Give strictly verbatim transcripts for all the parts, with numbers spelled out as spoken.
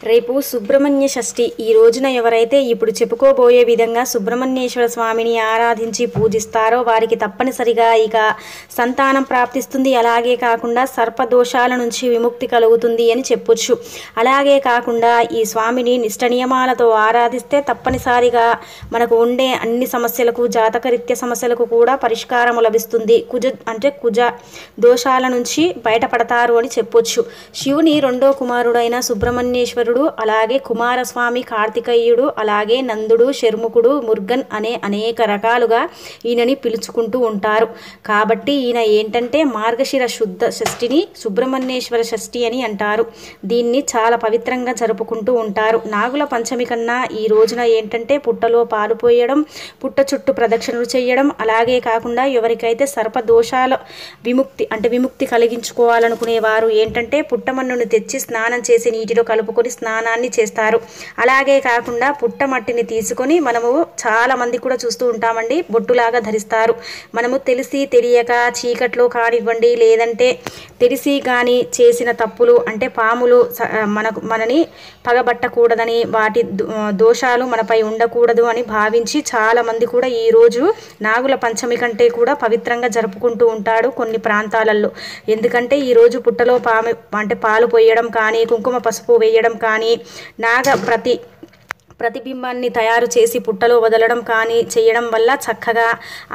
రేపు సుబ్రహ్మణ్య షష్ఠి. ఈ రోజున ఎవరైతే ఇప్పుడు చెప్పుకోబోయే విధంగా సుబ్రహ్మణ్యేశ్వర స్వామిని ఆరాధించి పూజిస్తారో వారికి తప్పనిసరిగా ఇక సంతానం ప్రాప్తిస్తుంది. అలాగే కాకుండా సర్పదోషాల నుంచి విముక్తి కలుగుతుంది అని చెప్పొచ్చు. అలాగే కాకుండా ఈ స్వామిని నిష్ట నియమాలతో ఆరాధిస్తే తప్పనిసరిగా మనకు ఉండే అన్ని సమస్యలకు, జాతకరీత్య సమస్యలకు కూడా పరిష్కారం లభిస్తుంది. కుజ అంటే కుజ దోషాల నుంచి బయటపడతారు అని చెప్పొచ్చు. శివుని రెండో కుమారుడైన సుబ్రహ్మణ్యేశ్వరుడు, అలాగే కుమారస్వామి, కార్తికేయుడు, అలాగే నందుడు, శర్ముకుడు, మురుగన్ అనే అనేక రకాలుగా ఈయనని పిలుచుకుంటూ ఉంటారు. కాబట్టి ఈయన ఏంటంటే మార్గశిర శుద్ధ షష్ఠిని సుబ్రహ్మణ్యేశ్వర షష్ఠి అని అంటారు. దీన్ని చాలా పవిత్రంగా జరుపుకుంటూ ఉంటారు. నాగుల పంచమి కన్నా ఈ రోజున ఏంటంటే పుట్టలో పాలు పోయడం, పుట్ట చుట్టూ ప్రదక్షిణలు చేయడం, అలాగే కాకుండా ఎవరికైతే సర్పదోషాల విముక్తి అంటే విముక్తి కలిగించుకోవాలనుకునే వారు ఏంటంటే పుట్టమన్నును తెచ్చి స్నానం చేసి నీటిలో కలుపుకొని స్నానాన్ని చేస్తారు. అలాగే కాకుండా పుట్టమట్టిని తీసుకొని మనము చాలా మంది కూడా చూస్తూ ఉంటామండి, బొట్టులాగా ధరిస్తారు. మనము తెలిసి తెలియక చీకట్లో కానివ్వండి, లేదంటే తెలిసి కానీ చేసిన తప్పులు అంటే పాములు మనకు మనని పగబట్టకూడదని, వాటి దోషాలు మనపై ఉండకూడదు అని భావించి చాలా మంది కూడా ఈరోజు నాగుల పంచమి కంటే కూడా పవిత్రంగా జరుపుకుంటూ ఉంటాడు కొన్ని ప్రాంతాలలో. ఎందుకంటే ఈరోజు పుట్టలో పాము అంటే పాలు పోయడం కానీ, కుంకుమ పసుపు వేయడం కానీ, నాగ ప్రతి ప్రతిబింబాన్ని తయారు చేసి పుట్టలో వదలడం కానీ చేయడం వల్ల చక్కగా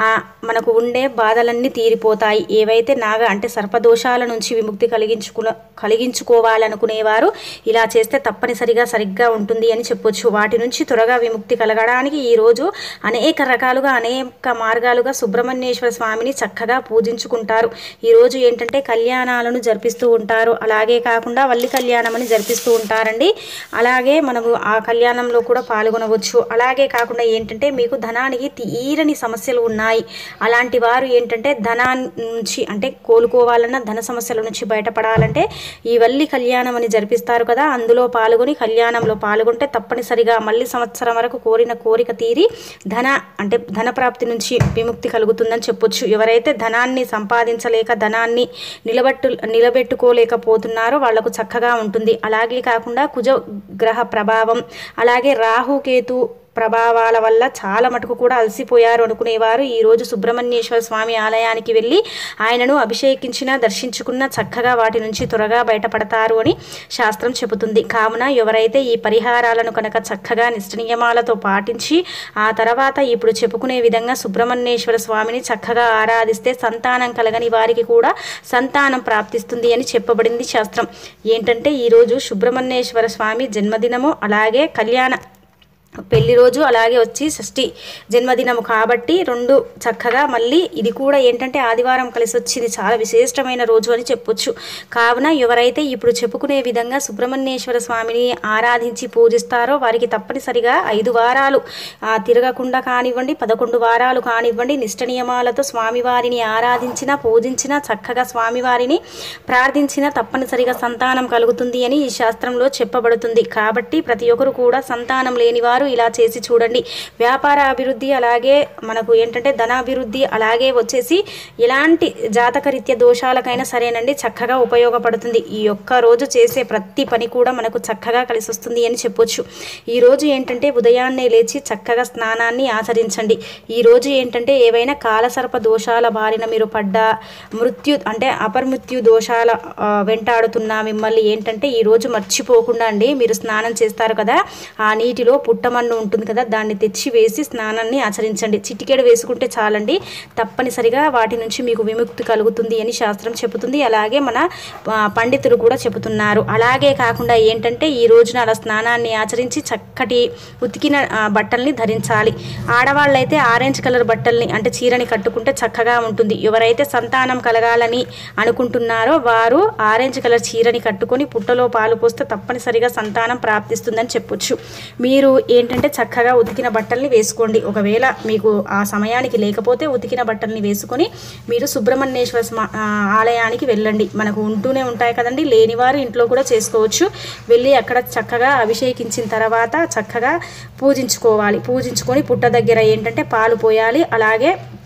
మనకు ఉండే బాధలన్నీ తీరిపోతాయి. ఏవైతే నాగ అంటే సర్పదోషాల నుంచి విముక్తి కలిగించుకు కలిగించుకోవాలనుకునేవారు ఇలా చేస్తే తప్పనిసరిగా సరిగ్గా ఉంటుంది అని చెప్పొచ్చు. వాటి నుంచి త్వరగా విముక్తి కలగడానికి ఈరోజు అనేక రకాలుగా అనేక మార్గాలుగా సుబ్రహ్మణ్యేశ్వర స్వామిని చక్కగా పూజించుకుంటారు. ఈరోజు ఏంటంటే కళ్యాణాలను జరిపిస్తూ ఉంటారు. అలాగే కాకుండా వల్లి కళ్యాణం అని జరిపిస్తూ ఉంటారండి. అలాగే మనము ఆ కళ్యాణంలో కూడా పాల్గొనవచ్చు. అలాగే కాకుండా ఏంటంటే మీకు ధనానికి తీరని సమస్యలు ఉన్నాయి, అలాంటి వారు ఏంటంటే ధనాన్ని నుంచి అంటే కోలుకోవాలన్నా, ధన సమస్యల నుంచి బయటపడాలంటే ఈ వల్లి కళ్యాణం అని జరిపిస్తారు కదా, అందులో పాల్గొని కళ్యాణంలో పాల్గొంటే తప్పనిసరిగా మళ్ళీ సంవత్సరం వరకు కోరిన కోరిక తీరి ధన అంటే ధన ప్రాప్తి నుంచి విముక్తి కలుగుతుందని చెప్పొచ్చు. ఎవరైతే ధనాన్ని సంపాదించలేక ధనాన్ని నిలబెట్టు నిలబెట్టుకోలేకపోతున్నారో వాళ్లకు చక్కగా ఉంటుంది. అలాగే కాకుండా కుజ గ్రహ ప్రభావం, అలాగే రాహుకేతు ప్రభావాల వల్ల చాలా మటుకు కూడా అలసిపోయారు అనుకునేవారు ఈరోజు సుబ్రహ్మణ్యేశ్వర స్వామి ఆలయానికి వెళ్ళి ఆయనను అభిషేకించిన, దర్శించుకున్న చక్కగా వాటి నుంచి త్వరగా బయటపడతారు అని శాస్త్రం చెబుతుంది. కావున ఎవరైతే ఈ పరిహారాలను కనుక చక్కగా నిష్ట నియమాలతో పాటించి ఆ తర్వాత ఇప్పుడు చెప్పుకునే విధంగా సుబ్రహ్మణ్యేశ్వర స్వామిని చక్కగా ఆరాధిస్తే సంతానం కలగని వారికి కూడా సంతానం ప్రాప్తిస్తుంది అని చెప్పబడింది శాస్త్రం. ఏంటంటే ఈరోజు సుబ్రహ్మణ్యేశ్వర స్వామి జన్మదినము, అలాగే కళ్యాణ పెళ్లి రోజు, అలాగే వచ్చి షష్ఠి జన్మదినము కాబట్టి రెండు చక్కగా మళ్ళీ ఇది కూడా ఏంటంటే ఆదివారం కలిసి వచ్చింది, చాలా విశేషమైన రోజు అని చెప్పొచ్చు. కావున ఎవరైతే ఇప్పుడు చెప్పుకునే విధంగా సుబ్రహ్మణ్యేశ్వర స్వామిని ఆరాధించి పూజిస్తారో వారికి తప్పనిసరిగా ఐదు వారాలు తిరగకుండా కానివ్వండి, పదకొండు వారాలు కానివ్వండి, నిష్ట నియమాలతో స్వామివారిని ఆరాధించిన, పూజించిన, చక్కగా స్వామివారిని ప్రార్థించిన తప్పనిసరిగా సంతానం కలుగుతుంది అని ఈ శాస్త్రంలో చెప్పబడుతుంది. కాబట్టి ప్రతి ఒక్కరు కూడా సంతానం లేనివారు ఇలా చేసి చూడండి. వ్యాపార అభివృద్ధి, అలాగే మనకు ఏంటంటే ధనాభివృద్ధి, అలాగే వచ్చేసి ఎలాంటి జాతకరీత్య దోషాలకైనా సరేనండి చక్కగా ఉపయోగపడుతుంది. ఈ ఒక్క రోజు చేసే ప్రతి పని కూడా మనకు చక్కగా కలిసి వస్తుంది అని చెప్పొచ్చు. ఈరోజు ఏంటంటే ఉదయాన్నే లేచి చక్కగా స్నానాన్ని ఆచరించండి. ఈరోజు ఏంటంటే ఏవైనా కాలసర్ప దోషాల బారిన మీరు పడ్డా, మృత్యు అంటే అపమృత్యు దోషాల వెంటాడుతున్నా మిమ్మల్ని ఏంటంటే ఈరోజు మర్చిపోకుండా అండి మీరు స్నానం చేస్తారు కదా, ఆ నీటిలో పుట్ట మన్ను ఉంటుంది కదా, దాన్ని తెచ్చి వేసి స్నానాన్ని ఆచరించండి. చిటికెడు వేసుకుంటే చాలండి, తప్పనిసరిగా వాటి నుంచి మీకు విముక్తి కలుగుతుంది అని శాస్త్రం చెబుతుంది. అలాగే మన పండితులు కూడా చెబుతున్నారు. అలాగే కాకుండా ఏంటంటే ఈ రోజున అలా స్నానాన్ని ఆచరించి చక్కటి ఉతికిన బట్టల్ని ధరించాలి. ఆడవాళ్ళైతే ఆరెంజ్ కలర్ బట్టల్ని అంటే చీరని కట్టుకుంటే చక్కగా ఉంటుంది. ఎవరైతే సంతానం కలగాలని అనుకుంటున్నారో వారు ఆరెంజ్ కలర్ చీరని కట్టుకొని పుట్టలో పాలు పోస్తే తప్పనిసరిగా సంతానం ప్రాప్తిస్తుందని చెప్పొచ్చు. మీరు ఏంటంటే చక్కగా ఉతికిన బట్టల్ని వేసుకోండి. ఒకవేళ మీకు ఆ సమయానికి లేకపోతే ఉతికిన బట్టల్ని వేసుకొని మీరు సుబ్రహ్మణ్యేశ్వర ఆలయానికి వెళ్ళండి. మనకు ఉంటూనే ఉంటాయి కదండి, లేనివారు ఇంట్లో కూడా చేసుకోవచ్చు. వెళ్ళి అక్కడ చక్కగా అభిషేకించిన తర్వాత చక్కగా పూజించుకోవాలి. పూజించుకొని పుట్ట దగ్గర ఏంటంటే పాలు పోయాలి. అలాగే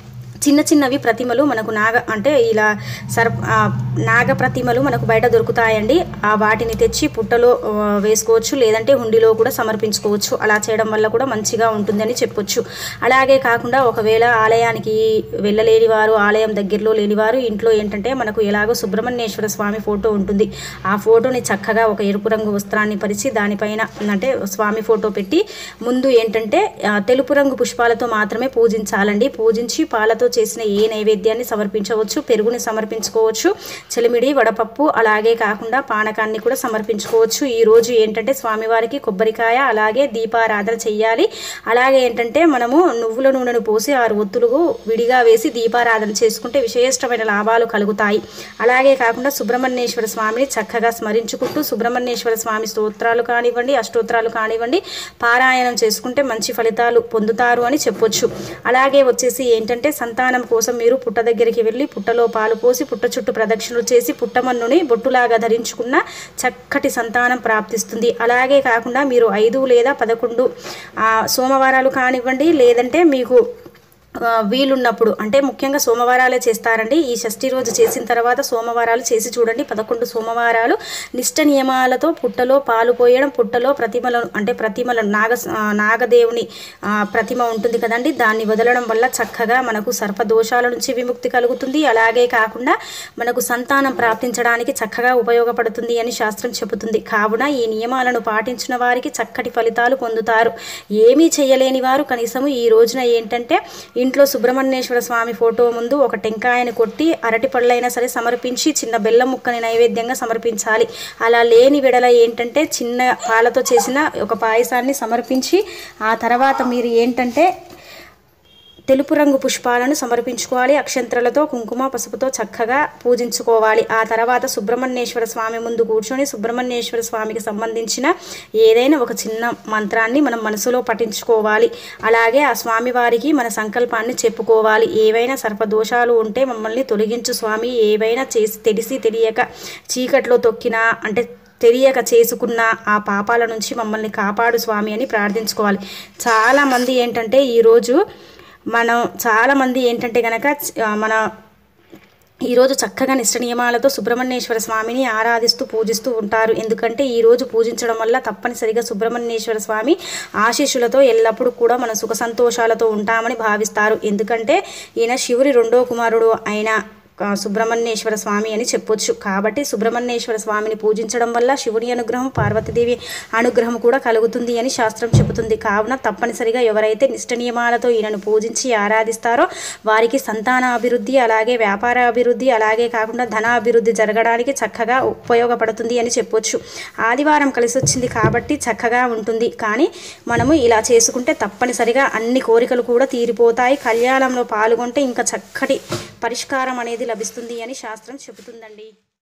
చిన్న చిన్నవి ప్రతిమలు మనకు నాగ అంటే ఇలా సర్ నాగ ప్రతిమలు మనకు బయట దొరుకుతాయండి. ఆ వాటిని తెచ్చి పుట్టలో వేసుకోవచ్చు, లేదంటే హుండీలో కూడా సమర్పించుకోవచ్చు. అలా చేయడం వల్ల కూడా మంచిగా ఉంటుందని చెప్పొచ్చు. అలాగే కాకుండా ఒకవేళ ఆలయానికి వెళ్ళలేని వారు, ఆలయం దగ్గరలో లేనివారు ఇంట్లో ఏంటంటే మనకు ఎలాగో సుబ్రహ్మణ్యేశ్వర స్వామి ఫోటో ఉంటుంది. ఆ ఫోటోని చక్కగా ఒక ఎరుపు రంగు వస్త్రాన్ని పరిచి దానిపైన అంటే స్వామి ఫోటో పెట్టి ముందు ఏంటంటే తెలుపు రంగు పుష్పాలతో మాత్రమే పూజించాలండి. పూజించి పాలతో చేసిన ఏ నైవేద్యాన్ని సమర్పించవచ్చు, పెరుగుని సమర్పించుకోవచ్చు, చెలిమిడి వడపప్పు అలాగే కాకుండా పానకాన్ని కూడా సమర్పించుకోవచ్చు. ఈ రోజు ఏంటంటే స్వామివారికి కొబ్బరికాయ అలాగే దీపారాధన చెయ్యాలి. అలాగే ఏంటంటే మనము నువ్వుల నూనెను పోసి ఆరు ఒత్తులు విడిగా వేసి దీపారాధన చేసుకుంటే విశేషమైన లాభాలు కలుగుతాయి. అలాగే కాకుండా సుబ్రహ్మణ్యేశ్వర స్వామిని చక్కగా స్మరించుకుంటూ సుబ్రహ్మణ్యేశ్వర స్వామి స్తోత్రాలు కానివ్వండి, అష్టోత్రాలు కానివ్వండి పారాయణం చేసుకుంటే మంచి ఫలితాలు పొందుతారు అని చెప్పొచ్చు. అలాగే వచ్చేసి ఏంటంటే సంతానం కోసం మీరు పుట్ట దగ్గరికి వెళ్ళి పుట్టలో పాలు పోసి పుట్ట చుట్టూ ప్రదక్షిణలు చేసి పుట్టమన్నుని బొట్టులాగా ధరించుకున్న చక్కటి సంతానం ప్రాప్తిస్తుంది. అలాగే కాకుండా మీరు ఐదు లేదా పదకొండు సోమవారాలు కానివ్వండి, లేదంటే మీకు వీలున్నప్పుడు అంటే ముఖ్యంగా సోమవారాలే చేస్తారండి. ఈ షష్ఠి రోజు చేసిన తర్వాత సోమవారాలు చేసి చూడండి. పదకొండు సోమవారాలు నిష్ట నియమాలతో పుట్టలో పాలు పోయడం, పుట్టలో ప్రతిమలను అంటే ప్రతిమలను నాగ నాగదేవుని ప్రతిమ ఉంటుంది కదండి, దాన్ని వదలడం వల్ల చక్కగా మనకు సర్పదోషాల నుంచి విముక్తి కలుగుతుంది. అలాగే కాకుండా మనకు సంతానం ప్రాప్తించడానికి చక్కగా ఉపయోగపడుతుంది అని శాస్త్రం చెబుతుంది. కావున ఈ నియమాలను పాటించిన వారికి చక్కటి ఫలితాలు పొందుతారు. ఏమీ చేయలేని వారు కనీసం ఈ రోజున ఏంటంటే ఇంట్లో సుబ్రహ్మణ్యేశ్వర స్వామి ఫోటో ముందు ఒక టెంకాయని కొట్టి అరటి పళ్ళైనా సరే సమర్పించి చిన్న బెల్లం ముక్కని నైవేద్యంగా సమర్పించాలి. అలా లేని వెడల ఏంటంటే చిన్న పాలతో చేసిన ఒక పాయసాన్ని సమర్పించి ఆ తర్వాత మీరు ఏంటంటే తెలుపు రంగు పుష్పాలను సమర్పించుకోవాలి. అక్షంత్రాలతో కుంకుమ పసుపుతో చక్కగా పూజించుకోవాలి. ఆ తర్వాత సుబ్రహ్మణ్యేశ్వర స్వామి ముందు కూర్చొని సుబ్రహ్మణ్యేశ్వర స్వామికి సంబంధించిన ఏదైనా ఒక చిన్న మంత్రాన్ని మనం మనసులో పఠించుకోవాలి. అలాగే ఆ స్వామివారికి మన సంకల్పాన్ని చెప్పుకోవాలి. ఏవైనా సర్పదోషాలు ఉంటే మమ్మల్ని తొలగించు స్వామి, ఏవైనా చేసి తెలిసి తెలియక చీకట్లో తొక్కినా అంటే తెలియక చేసుకున్న ఆ పాపాల నుంచి మమ్మల్ని కాపాడు స్వామి అని ప్రార్థించుకోవాలి. చాలామంది ఏంటంటే ఈరోజు మనం చాలామంది ఏంటంటే కనుక మన ఈరోజు చక్కగా నిష్ట నియమాలతో సుబ్రహ్మణ్యేశ్వర స్వామిని ఆరాధిస్తూ పూజిస్తూ ఉంటారు. ఎందుకంటే ఈరోజు పూజించడం వల్ల తప్పనిసరిగా సుబ్రహ్మణ్యేశ్వర స్వామి ఆశీస్సులతో ఎల్లప్పుడూ కూడా మన సుఖ సంతోషాలతో ఉంటామని భావిస్తారు. ఎందుకంటే ఈయన శివుడి రెండో కుమారుడు అయిన సుబ్రహ్మణ్యేశ్వర స్వామి అని చెప్పొచ్చు. కాబట్టి సుబ్రహ్మణ్యేశ్వర స్వామిని పూజించడం వల్ల శివుని అనుగ్రహం, పార్వతీదేవి అనుగ్రహం కూడా కలుగుతుంది అని శాస్త్రం చెబుతుంది. కావున తప్పనిసరిగా ఎవరైతే నిష్ట నియమాలతో ఈయనను పూజించి ఆరాధిస్తారో వారికి సంతానాభివృద్ధి అలాగే వ్యాపార అభివృద్ధి అలాగే కాకుండా ధనాభివృద్ధి జరగడానికి చక్కగా ఉపయోగపడుతుంది అని చెప్పొచ్చు. ఆదివారం కలిసి వచ్చింది కాబట్టి చక్కగా ఉంటుంది. కానీ మనము ఇలా చేసుకుంటే తప్పనిసరిగా అన్ని కోరికలు కూడా తీరిపోతాయి. కళ్యాణంలో పాల్గొంటే ఇంకా చక్కటి పరిష్కారం అనేది లభిస్తుంది అని శాస్త్రం చెబుతుందండి.